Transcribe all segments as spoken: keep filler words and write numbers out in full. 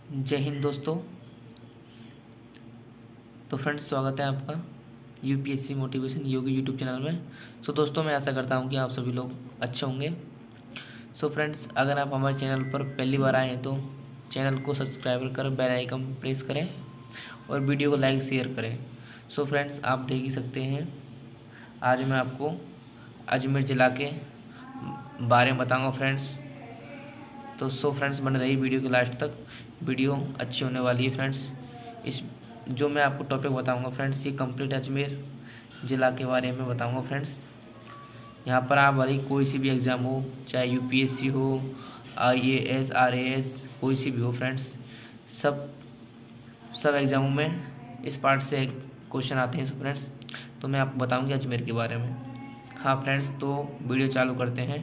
जय हिंद दोस्तों। तो फ्रेंड्स, स्वागत है आपका UPSC motivation Yogi YouTube channel में। सो दोस्तों, मैं आशा करता हूं कि आप सभी लोग अच्छे होंगे। सो फ्रेंड्स, अगर आप हमारे चैनल पर पहली बार आए हैं तो चैनल को सब्सक्राइब कर बेल आइकन प्रेस करें और वीडियो को लाइक शेयर करें। सो फ्रेंड्स, आप देख ही सकते हैं, आज मैं आपको अजमेर ज़िला के बारे में बताऊँगा फ्रेंड्स। तो सो फ्रेंड्स, बने रही वीडियो के लास्ट तक, वीडियो अच्छी होने वाली है फ्रेंड्स। इस जो मैं आपको टॉपिक बताऊंगा फ्रेंड्स, ये कंप्लीट अजमेर ज़िला के बारे में बताऊंगा फ्रेंड्स। यहाँ पर आप भले कोई सी भी एग्ज़ाम हो, चाहे यूपीएससी हो, आईएएस, आरएएस, कोई सी भी हो फ्रेंड्स, सब सब एग्ज़ामों में इस पार्ट से क्वेश्चन आते हैं फ्रेंड्स। तो मैं आपको बताऊँगी अजमेर के बारे में। हाँ फ्रेंड्स, तो वीडियो चालू करते हैं।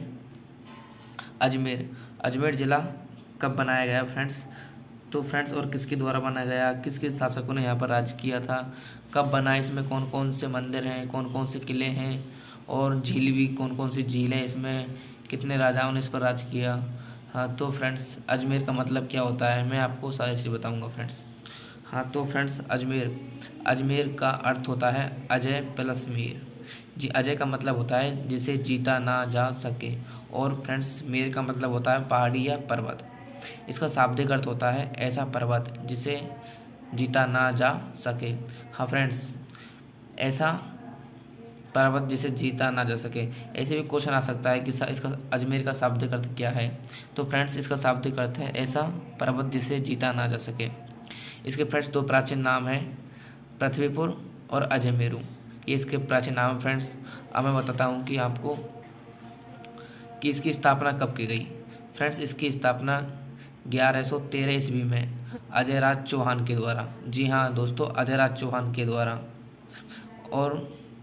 अजमेर अजमेर ज़िला कब बनाया गया फ्रेंड्स? तो फ्रेंड्स, और किसके द्वारा बनाया गया, किस किस शासकों ने यहाँ पर राज किया था, कब बना, इसमें कौन कौन से मंदिर हैं, कौन कौन से किले हैं, और झील भी कौन कौन सी झील है, इसमें कितने राजाओं ने इस पर राज किया। हाँ तो फ्रेंड्स, अजमेर का मतलब क्या होता है, मैं आपको सारी चीज़ बताऊँगा फ्रेंड्स। हाँ तो फ्रेंड्स, अजमेर अजमेर का अर्थ होता है अजय प्लस मीर। जी, अजय का मतलब होता है जिसे जीता ना जा सके, और फ्रेंड्स मीर का मतलब होता है पहाड़ी या पर्वत। इसका शाब्दिक अर्थ होता है ऐसा पर्वत जिसे जीता ना जा सके। हाँ फ्रेंड्स, ऐसा पर्वत जिसे जीता ना जा सके। ऐसे भी क्वेश्चन आ सकता है कि इसका अजमेर का शाब्दिक अर्थ क्या है। तो फ्रेंड्स, इसका शाब्दिक अर्थ है ऐसा पर्वत जिसे जीता ना जा सके। इसके फ्रेंड्स दो प्राचीन नाम हैं, पृथ्वीपुर और अजमेरू। ये इसके प्राचीन नाम है फ्रेंड्स। अब मैं बताता हूँ कि आपको कि इसकी स्थापना कब की गई। फ्रेंड्स, इसकी स्थापना ग्यारह सौ तेरह ईस्वी में अजयराज चौहान के द्वारा। जी हाँ दोस्तों, अजयराज चौहान के द्वारा। और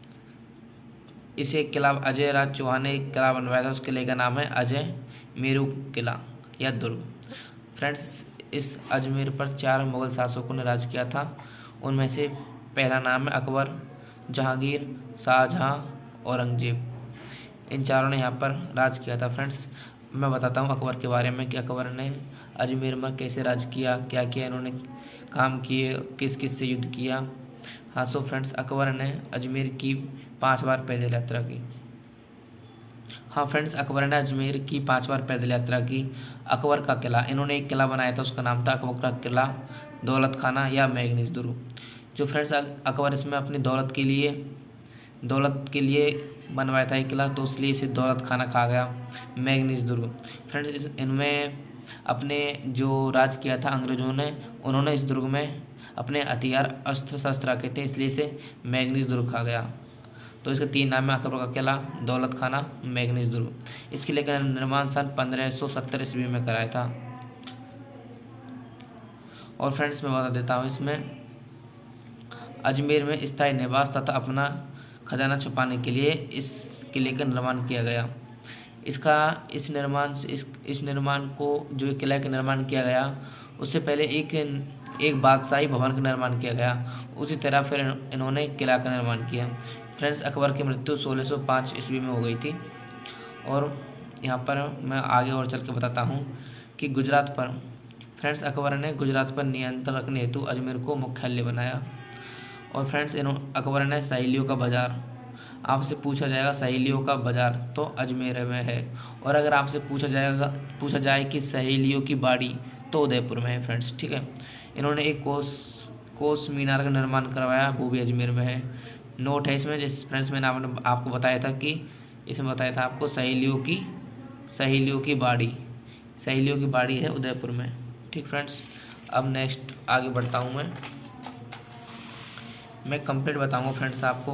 इसे किला अजयराज चौहान ने एक किला बनवाया था, उस किले का नाम है अजय मेरू किला या दुर्ग। फ्रेंड्स, इस अजमेर पर चार मुगल शासकों ने राज किया था। उनमें से पहला नाम है अकबर, जहांगीर, शाहजहां, औरंगजेब। इन चारों ने यहाँ पर राज किया था फ्रेंड्स। मैं बताता हूँ अकबर के बारे में कि अकबर ने अजमेर में कैसे राज किया, क्या किया इन्होंने काम किए, किस किस से युद्ध किया। हाँ सो फ्रेंड्स, अकबर ने अजमेर की पांच बार पैदल यात्रा की। हाँ फ्रेंड्स, अकबर ने अजमेर की पांच बार पैदल यात्रा की। अकबर का किला, इन्होंने एक किला बनाया था, उसका नाम था अकबर का किला, दौलत खाना या मैगनीज दुर्ग। जो फ्रेंड्स अकबर इसमें अपनी दौलत के लिए दौलत के लिए बनवाया था एक किला, तो इसलिए इसे दौलत खाना कहा गया, मैगनीज दुर्ग। फ्रेंड्स, इनमें अपने जो राज किया था अंग्रेजों ने, उन्होंने इस दुर्ग में अपने हथियार अस्त्र शस्त्र रखे थे, इसलिए इसे मैगनीज दुर्ग कहा गया। तो इसके तीन नाम है, अकबर का किला, दौलत खाना, मैगनीज दुर्ग। इस किले का निर्माण सन पंद्रह सौ सत्तर ईस्वी में कराया था। और फ्रेंड्स, मैं बता देता हूँ, इसमें अजमेर में स्थायी निवास तथा अपना खजाना छुपाने के लिए इस किले का निर्माण किया गया। इसका इस निर्माण इस इस निर्माण को, जो किला का निर्माण किया गया, उससे पहले एक एक बादशाही भवन का निर्माण किया गया। उसी तरह फिर इन्होंने किला का निर्माण किया। फ्रेंड्स, अकबर की मृत्यु सोलह सौ पाँच ईस्वी में हो गई थी। और यहाँ पर मैं आगे और चल के बताता हूँ कि गुजरात पर फ्रेंड्स अकबर ने गुजरात पर नियंत्रण रखने हेतु अजमेर को मुख्यालय बनाया। और फ्रेंड्स, इन्होंने अकबर ने सहेलियों का बाजार, आपसे पूछा जाएगा सहेलियों का बाजार तो अजमेर में है। और अगर आपसे पूछा जाएगा पूछा जाए कि सहेलियों की बाड़ी, तो उदयपुर में है फ्रेंड्स, ठीक है। इन्होंने एक कोस कोस मीनार का निर्माण करवाया, वो भी अजमेर में है। नोट है इसमें, जिस फ्रेंड्स मैंने आपने आपको बताया था कि इसमें बताया था आपको सहेलियों की सहेलियों की बाड़ी सहेलियों की बाड़ी है उदयपुर में, ठीक फ्रेंड्स। अब नेक्स्ट आगे बढ़ता हूँ मैं मैं कंप्लीट बताऊंगा फ्रेंड्स आपको।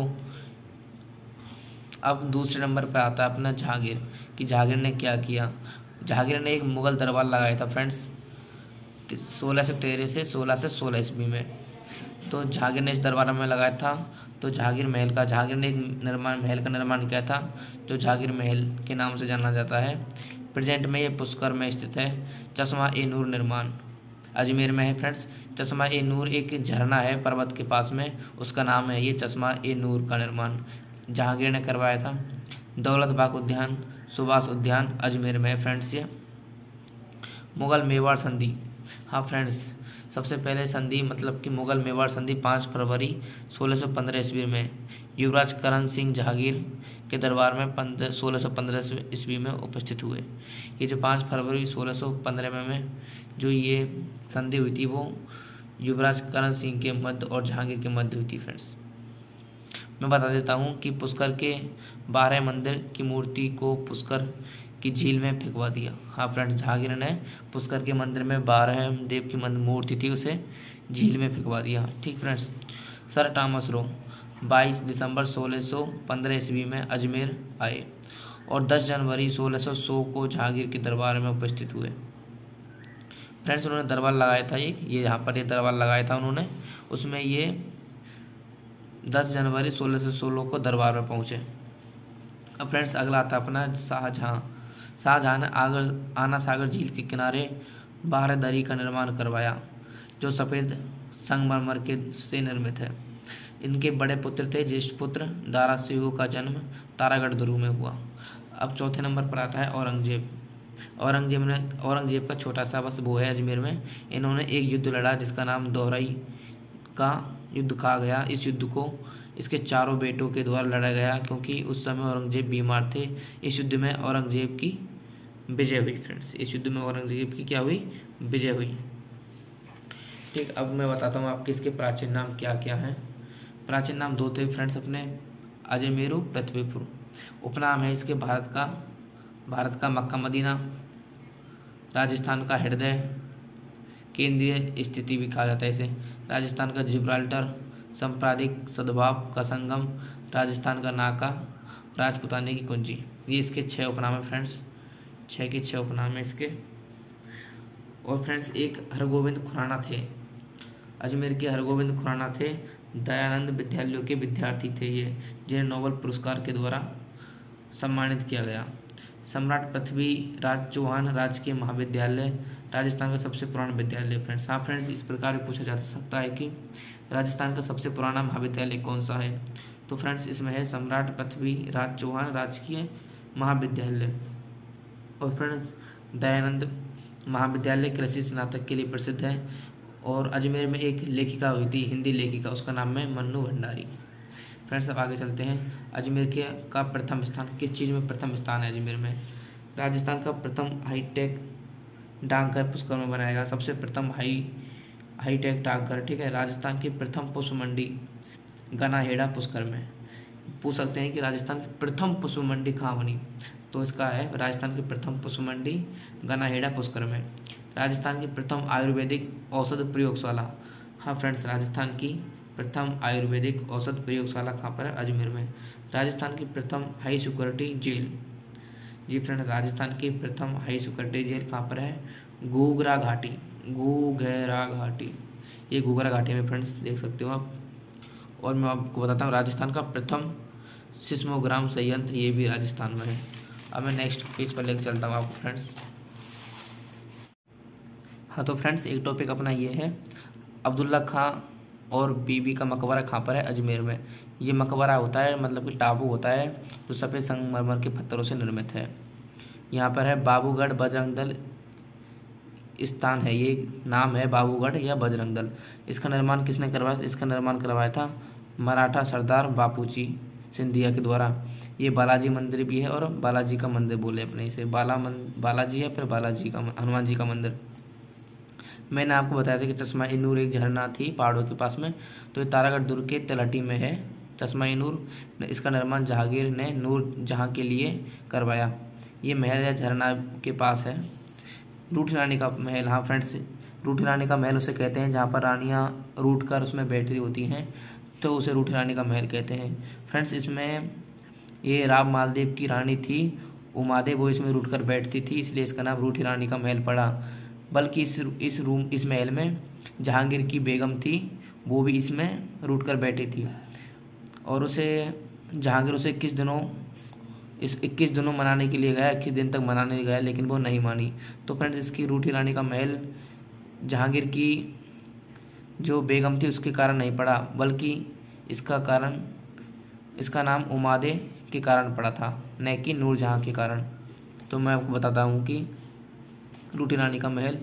अब दूसरे नंबर पे आता है अपना जहांगीर, कि जहांगीर ने क्या किया। जहांगीर ने एक मुगल दरबार लगाया था फ्रेंड्स, सोलह से तेरह से सोलह से सोलह ईस्वी में। तो जहांगीर ने इस दरबार में लगाया था। तो जहांगीर महल का जहांगीर ने एक निर्माण महल का निर्माण किया था, जो जहांगीर महल के नाम से जाना जाता है। प्रेजेंट में ये पुष्कर में स्थित है। चश्मा ए नूर निर्माण अजमेर में है फ्रेंड्स। चश्मा ए नूर एक झरना है पर्वत के पास में, उसका नाम है ये चश्मा ए नूर का निर्माण जहांगीर ने करवाया था। दौलत बाग उद्यान, सुभाष उद्यान अजमेर में है फ्रेंड्स। ये मुगल मेवाड़ संधि हाँ फ्रेंड्स, सबसे पहले संधि मतलब कि मुगल मेवाड़ संधि पाँच फरवरी सोलह सौ पंद्रह ईस्वी में युवराज करण सिंह जहांगीर के दरबार में पंद्रह सोलह सौ पंद्रह ईस्वी में उपस्थित हुए। ये जो पाँच फरवरी सोलह सौ पंद्रह में, में जो ये संधि हुई थी वो युवराज करण सिंह के मध्य और जहांगीर के मध्य हुई थी। फ्रेंड्स मैं बता देता हूँ कि पुष्कर के बारह मंदिर की मूर्ति को पुष्कर की झील में फेंकवा दिया। हाँ फ्रेंड्स, जहांगीर ने पुष्कर के मंदिर में बारह देव की मूर्ति थी उसे झील में फेंकवा दिया। ठीक फ्रेंड्स, सर टॉमस रो बाईस दिसंबर सोलह सौ पंद्रह ईस्वी में अजमेर आए और दस जनवरी सोलह सौ सौ को जहांगीर के दरबार में उपस्थित हुए। फ्रेंड्स उन्होंने दरबार लगाया था, ये ये यहाँ पर ये दरबार लगाया था उन्होंने, उसमें ये दस जनवरी सोलह सौ सोलह को दरबार में पहुँचे। अब फ्रेंड्स अगला आता अपना शाहजहाँ। शाहजहाँ ने आगर आना सागर झील के किनारे बारहदरी का निर्माण करवाया जो सफ़ेद संगमरमर के से निर्मित है। इनके बड़े पुत्र थे ज्येष्ठ पुत्र दारा सिंह का जन्म तारागढ़ दुर्ग में हुआ। अब चौथे नंबर पर आता है औरंगजेब। औरंगजेब ने औरंगजेब का छोटा सा बस वो है अजमेर में। इन्होंने एक युद्ध लड़ा जिसका नाम दोहराई का युद्ध कहा गया। इस युद्ध को इसके चारों बेटों के द्वारा लड़ा गया क्योंकि उस समय औरंगजेब बीमार थे। इस युद्ध में औरंगजेब की विजय हुई। फ्रेंड्स इस युद्ध में औरंगजेब की क्या हुई? विजय हुई। ठीक, अब मैं बताता हूँ आपके इसके प्राचीन नाम क्या क्या हैं। प्राचीन नाम दो थे फ्रेंड्स अपने, अजमेरू, पृथ्वीपुर। उपनाम है इसके भारत का भारत का मक्का मदीना, राजस्थान का हृदय, केंद्रीय स्थिति भी कहा जाता है इसे, राजस्थान का जिब्राल्टर, सांप्रदायिक सद्भाव का संगम, राजस्थान का नाका, राजपुताने की कुंजी। ये इसके छः उपनाम है फ्रेंड्स, छः के छः उपनाम है इसके। और फ्रेंड्स एक हरगोविंद खुराना थे, अजमेर के हरगोविंद खुराना थे, दयानंद विद्यालयों के विद्यार्थी थे ये, जिन्हें नोबेल पुरस्कार के द्वारा सम्मानित किया गया। सम्राट पृथ्वीराज चौहान राजकीय महाविद्यालय राजस्थान का सबसे पुराना विद्यालय। फ्रेंड्स हाँ फ्रेंड्स, इस प्रकार भी पूछा जा सकता है कि राजस्थान का सबसे पुराना महाविद्यालय कौन सा है, तो फ्रेंड्स इसमें है सम्राट पृथ्वीराज चौहान राजकीय महाविद्यालय। और फ्रेंड्स दयानंद महाविद्यालय कृषि स्नातक के लिए प्रसिद्ध है। और अजमेर में एक लेखिका हुई थी, हिंदी लेखिका, उसका नाम है मन्नू भंडारी। फ्रेंड्स अब आगे चलते हैं। अजमेर के का प्रथम स्थान किस चीज़ में प्रथम स्थान है अजमेर में? राजस्थान का प्रथम हाईटेक डाकघर पुष्कर में बनाया गया, सबसे प्रथम हाई हाईटेक डाकघर। ठीक है, राजस्थान की प्रथम पुष्प मंडी गनाहेड़ा पुष्कर में। पूछ सकते हैं कि राजस्थान की प्रथम पुष्प मंडी कहाँ बनी, तो इसका है राजस्थान की प्रथम पुष्प मंडी गनाहेड़ा पुष्कर में। राजस्थान की प्रथम आयुर्वेदिक औषध प्रयोगशाला, हाँ फ्रेंड्स राजस्थान की प्रथम आयुर्वेदिक औषध प्रयोगशाला कहाँ पर है? अजमेर में। राजस्थान की प्रथम हाई सिक्योरिटी जेल, जी फ्रेंड राजस्थान की प्रथम हाई सिक्योरिटी जेल कहाँ पर है? घूघरा घाटी, घूघरा घाटी, ये घूघरा घाटी में फ्रेंड्स देख सकते हो आप। और मैं आपको बताता हूँ राजस्थान का प्रथम सिस्मोग्राम संयंत्र, ये भी राजस्थान में है। अब मैं नेक्स्ट पेज पर लेकर चलता हूँ आपको फ्रेंड्स। हाँ तो फ्रेंड्स एक टॉपिक अपना ये है, अब्दुल्ला खां और बीबी का मकबरा कहाँ पर है? अजमेर में। ये मकबरा होता है मतलब कि टापू होता है जो सफ़ेद संगमरमर के पत्थरों से निर्मित है। यहाँ पर है बाबूगढ़ बजरंग दल स्थान है, ये नाम है बाबूगढ़ या बजरंग दल। इसका निर्माण किसने करवाया? इसका निर्माण करवाया था मराठा सरदार बापूजी सिंधिया के द्वारा। ये बालाजी मंदिर भी है और बालाजी का मंदिर बोले अपने इसे, बाला मन बालाजी है फिर बालाजी का हनुमान जी का मंदिर। मैंने आपको बताया था कि चश्मा ए नूर एक झरना थी पहाड़ों के पास में, तो ये तारागढ़ दुर्ग के तलहटी में है चश्मा ए नूर। इसका निर्माण जहांगीर ने नूर जहाँ के लिए करवाया। ये महल या झरना के पास है। रूठी रानी का महल, हाँ फ्रेंड्स रूठी रानी का महल उसे कहते हैं जहाँ पर रानियाँ रूठ कर उसमें बैठी होती हैं, तो उसे रूठी रानी का महल कहते हैं। फ्रेंड्स इसमें ये राम मालदेव की रानी थी उमादेव, वो इसमें रूठ कर बैठती थी, इसलिए इसका नाम रूठी रानी का महल पड़ा। बल्कि इस इस रूम इस महल में जहांगीर की बेगम थी, वो भी इसमें रूठ कर बैठी थी। और उसे जहांगीर उसे इक्कीस दिनों इस इक्कीस दिनों मनाने के लिए गया, इक्कीस दिन तक मनाने गया, लेकिन वो नहीं मानी। तो फ्रेंड्स इसकी रूठी रानी का महल जहांगीर की जो बेगम थी उसके कारण नहीं पड़ा, बल्कि इसका कारण इसका नाम उमादे के कारण पड़ा था, न कि नूरजहाँ के कारण। तो मैं आपको बताता हूँ कि रूठी रानी का महल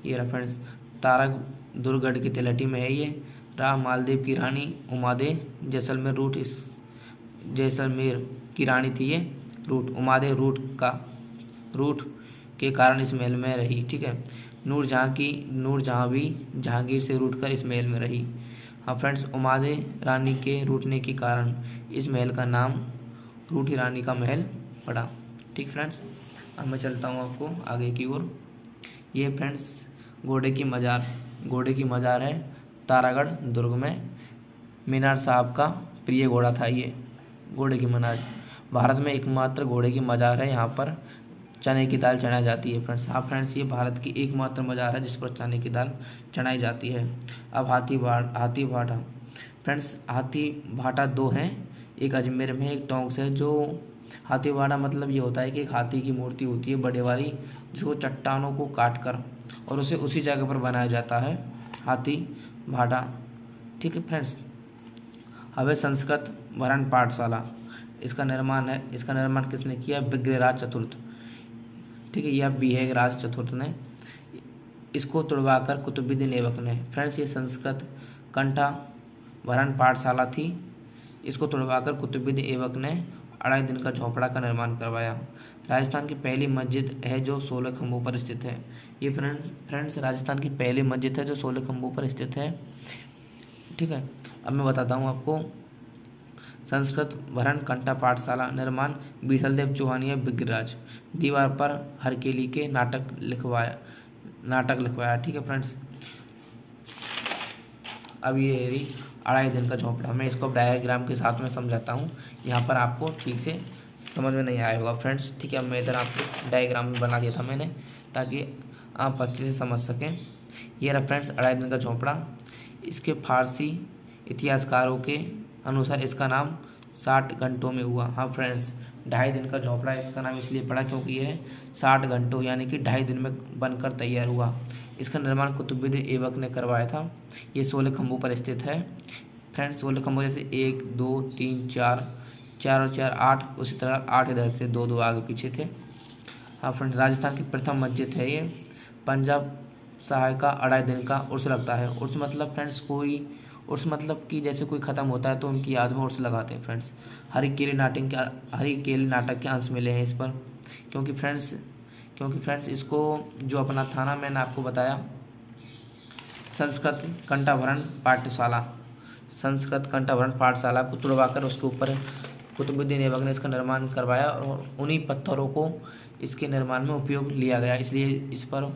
ये रहा फ्रेंड्स, तारक दुर्गढ़ की तलहटी में है ये। रहा मालदीव की रानी उमादे जैसलमेर रूट, इस जैसलमेर की रानी थी ये रूट, उमादे रूट का रूट के कारण इस महल में रही। ठीक है, नूरजहाँ की नूरजहाँ भी जहांगीर से रूट कर इस महल में रही। हाँ फ्रेंड्स, उमादे रानी के रूठने के कारण इस महल का नाम रूठी रानी का महल पड़ा। ठीक फ्रेंड्स, अब मैं चलता हूँ आपको आगे की ओर। ये फ्रेंड्स घोड़े की मज़ार घोड़े की मज़ार है तारागढ़ दुर्ग में। मीनार साहब का प्रिय घोड़ा था ये घोड़े की मनाज। भारत में एकमात्र घोड़े की मज़ार है, यहाँ पर चने की दाल चढ़ाई जाती है फ्रेंड्स। हाँ फ्रेंड्स, ये भारत की एकमात्र मज़ार है जिस पर चने की दाल चढ़ाई जाती है। अब हाथी भाट हाथी भाटा फ्रेंड्स, हाथी भाटा दो हैं, एक अजमेर में एक टोंक से। जो हाथी भाटा मतलब ये होता है कि एक हाथी की मूर्ति होती है बड़े वाली, जिसको चट्टानों को काट कर और उसे उसी जगह पर बनाया जाता है, हाथी भाटा। ठीक है फ्रेंड्स, अब है संस्कृत भरण पाठशाला। इसका निर्माण है इसका निर्माण किसने किया? विग्रहराज चतुर्थ। ठीक है, यह विग्रहराज चतुर्थ ने इसको तुड़वाकर कुतुबुद्दीन ऐबक ने। फ्रेंड्स, ये संस्कृत कंठा भरण पाठशाला थी, इसको तुड़वाकर कुतुबुद्दीन ऐबक ने अढ़ाई दिन का झोपड़ा का निर्माण करवाया। राजस्थान की पहली मस्जिद है जो सोलह खंभों पर स्थित है। ये फ्रेंड फ्रेंड्स राजस्थान की पहली मस्जिद है जो सोलह खंभों पर स्थित है। ठीक है, अब मैं बताता हूँ आपको संस्कृत भरण कंठा पाठशाला निर्माण बीसलदेव चौहानिया विग्रहराज। दीवार पर हरकेली के नाटक लिखवाया नाटक लिखवाया ठीक है फ्रेंड्स। अब ये है रही अढ़ाई दिन का झोपड़ा। मैं इसको डायग्राम के साथ में समझाता हूँ, यहाँ पर आपको ठीक से समझ में नहीं आया होगा फ्रेंड्स। ठीक है, अब मैं इधर आपको डायग्राम में बना दिया था मैंने, ताकि आप अच्छे से समझ सकें। ये रहा फ्रेंड्स अढ़ाई दिन का झोपड़ा। इसके फारसी इतिहासकारों के अनुसार इसका नाम साठ घंटों में हुआ। हाँ फ्रेंड्स, ढाई दिन का झोपड़ा इसका नाम इसलिए पड़ा क्योंकि यह साठ घंटों यानी कि ढाई दिन में बनकर तैयार हुआ। इसका निर्माण कुतुबुद्दीन ऐबक ने करवाया था। ये सोलह खंभों पर स्थित है फ्रेंड्स। सोलह खंभों जैसे एक दो तीन चार चार और चार आठ, उसी तरह आठ इधर से दो दो आगे पीछे थे। हाँ फ्रेंड्स, राजस्थान की प्रथम मस्जिद है ये। पंजाब साहिब का अढ़ाई दिन का उर्स लगता है। उर्स मतलब फ्रेंड्स कोई उर्स मतलब कि जैसे कोई ख़त्म होता है तो उनकी याद में उर्स लगाते हैं फ्रेंड्स। हरी केली नाटक के हरी केली नाटक के अंश मिले हैं इस पर, क्योंकि फ्रेंड्स क्योंकि फ्रेंड्स इसको जो अपना था ना, मैंने आपको बताया संस्कृत कंठाभरण पाठशाला संस्कृत कंठाभरण पाठशाला को तुड़वाकर उसके ऊपर कुतुबुद्दीन ऐबक ने इसका निर्माण करवाया और उन्हीं पत्थरों को इसके निर्माण में उपयोग लिया गया, इसलिए इस पर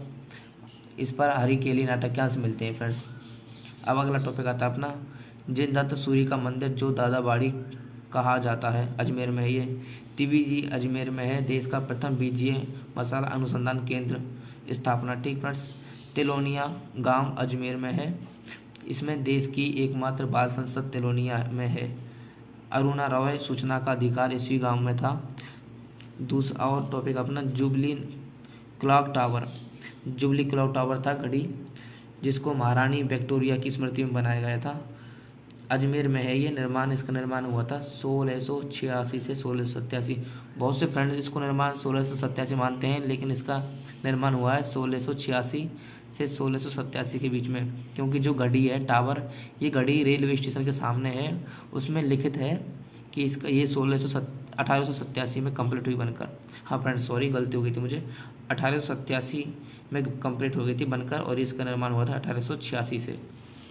इस पर हरी केली नाटक के अंश मिलते हैं फ्रेंड्स। अब अगला टॉपिक आता है अपना जिनदत्त सूरी का मंदिर जो दादाबाड़ी कहा जाता है, अजमेर में है ये। टीबीजी अजमेर में है। देश का प्रथम बीजीय मसाला अनुसंधान केंद्र स्थापना ठीक फ्रेंड्स। तिलोनिया गांव अजमेर में है। इसमें देश की एकमात्र बाल संसद तिलोनिया में है। अरुणा रॉय सूचना का अधिकार इसी गांव में था। दूसरा और टॉपिक अपना jubilee clock tower. Jubilee clock tower था घड़ी जिसको महारानी विक्टोरिया की स्मृति में बनाया गया था। अजमेर में है ये। निर्माण इसका निर्माण हुआ था सोलह सौ छियासी से सोलह सौ सत्तासी। बहुत से फ्रेंड्स इसको निर्माण सोलह सौ सत्तासी मानते हैं, लेकिन इसका निर्माण हुआ है सोलह सौ छियासी से सोलह सौ सत्तासी के बीच में, क्योंकि जो घड़ी है टावर, ये घड़ी रेलवे स्टेशन के सामने है। उसमें लिखित है कि इसका ये सोलह सौ अठारह सौ सत्तासी में कंप्लीट हुई बनकर। हाँ फ्रेंड्स, सॉरी गलती हो गई थी मुझे, अठारह सौ सत्तासी में कंप्लीट हो गई थी बनकर और इसका निर्माण हुआ था अठारह सौ छियासी से।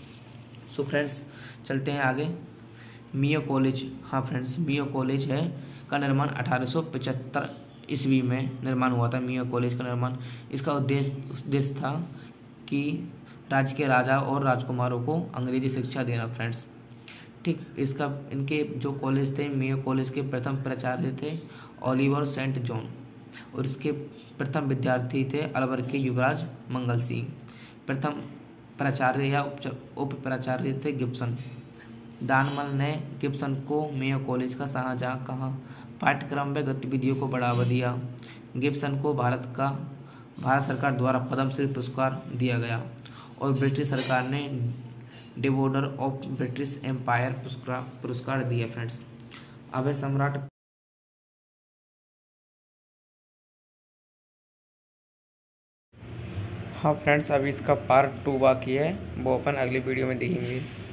सो फ्रेंड्स चलते हैं आगे। Mayo college. हाँ फ्रेंड्स, मियो कॉलेज है का निर्माण अठारह सौ पचहत्तर ईस्वी में निर्माण हुआ था। मियो कॉलेज का निर्माण, इसका उद्देश्य उद्देश्य था कि राज्य के राजा और राजकुमारों को अंग्रेजी शिक्षा देना फ्रेंड्स। ठीक, इसका इनके जो कॉलेज थे मियो कॉलेज के प्रथम प्राचार्य थे ओलिवर सेंट जॉन और इसके प्रथम विद्यार्थी थे अलवर के युवराज मंगल सिंह। प्रथम प्राचार्य या उप प्राचार्य थे गिब्सन। दानमल ने गिब्सन को मेयो कॉलेज का शाहजहाँ कहा। पाठ्यक्रम में गतिविधियों को बढ़ावा दिया। गिब्सन को भारत का भारत सरकार द्वारा पद्मश्री पुरस्कार दिया गया और ब्रिटिश सरकार ने डिवॉर्डर ऑफ ब्रिटिश एम्पायर पुरस्कार पुरस्कार दिया फ्रेंड्स। अब है सम्राट हाँ फ्रेंड्स, अभी इसका पार्ट टू बाकी है, वो अपन अगली वीडियो में देखेंगे।